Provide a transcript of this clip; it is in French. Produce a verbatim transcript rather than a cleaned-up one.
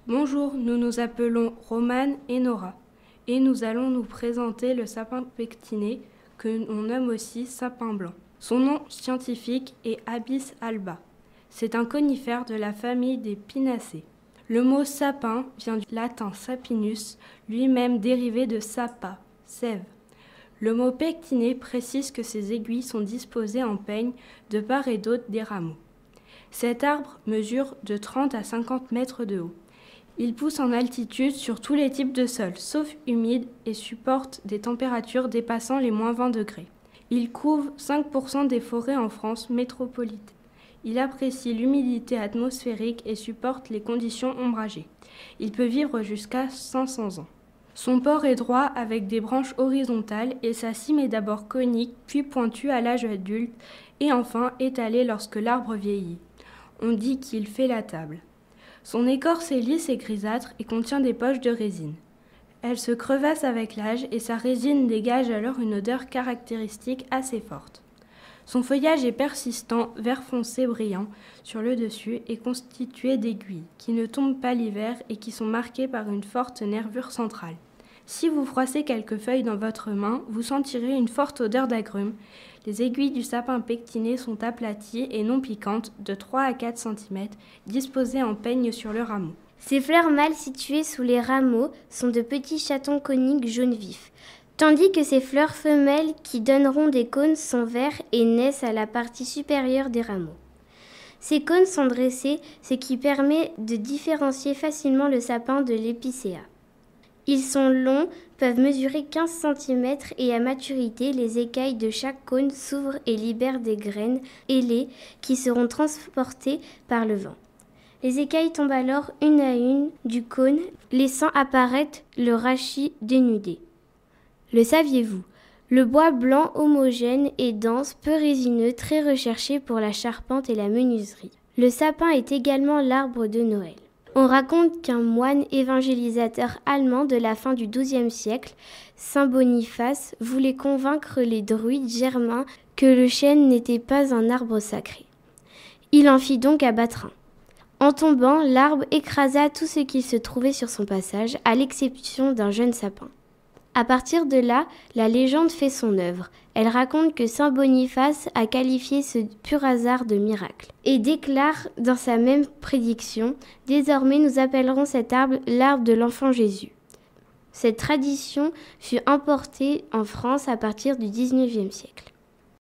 Bonjour, nous nous appelons Romane et Nora et nous allons nous présenter le sapin pectiné que l'on nomme aussi sapin blanc. Son nom scientifique est Abies alba. C'est un conifère de la famille des Pinacées. Le mot sapin vient du latin sapinus, lui-même dérivé de sapa, sève. Le mot pectiné précise que ses aiguilles sont disposées en peigne de part et d'autre des rameaux. Cet arbre mesure de trente à cinquante mètres de haut. Il pousse en altitude sur tous les types de sols, sauf humides, et supporte des températures dépassant les moins vingt degrés. Il couvre cinq pour cent des forêts en France métropolitaine. Il apprécie l'humidité atmosphérique et supporte les conditions ombragées. Il peut vivre jusqu'à cinq cents ans. Son port est droit avec des branches horizontales et sa cime est d'abord conique, puis pointue à l'âge adulte et enfin étalée lorsque l'arbre vieillit. On dit qu'il fait la table. Son écorce est lisse et grisâtre et contient des poches de résine. Elle se crevasse avec l'âge et sa résine dégage alors une odeur caractéristique assez forte. Son feuillage est persistant, vert foncé brillant sur le dessus et constitué d'aiguilles qui ne tombent pas l'hiver et qui sont marquées par une forte nervure centrale. Si vous froissez quelques feuilles dans votre main, vous sentirez une forte odeur d'agrumes. Les aiguilles du sapin pectiné sont aplaties et non piquantes, de trois à quatre centimètres, disposées en peigne sur le rameau. Ces fleurs mâles situées sous les rameaux sont de petits chatons coniques jaune vif, tandis que ces fleurs femelles qui donneront des cônes sont verts et naissent à la partie supérieure des rameaux. Ces cônes sont dressés, ce qui permet de différencier facilement le sapin de l'épicéa. Ils sont longs, peuvent mesurer quinze centimètres et à maturité, les écailles de chaque cône s'ouvrent et libèrent des graines ailées qui seront transportées par le vent. Les écailles tombent alors une à une du cône, laissant apparaître le rachis dénudé. Le saviez-vous? Le bois blanc homogène et dense, peu résineux, très recherché pour la charpente et la menuiserie. Le sapin est également l'arbre de Noël. On raconte qu'un moine évangélisateur allemand de la fin du douzième siècle, saint Boniface, voulait convaincre les druides germains que le chêne n'était pas un arbre sacré. Il en fit donc abattre un. En tombant, l'arbre écrasa tout ce qu'il se trouvait sur son passage, à l'exception d'un jeune sapin. À partir de là, la légende fait son œuvre. Elle raconte que saint Boniface a qualifié ce pur hasard de miracle et déclare dans sa même prédiction « Désormais, nous appellerons cet arbre l'arbre de l'enfant Jésus ». Cette tradition fut importée en France à partir du dix-neuvième siècle.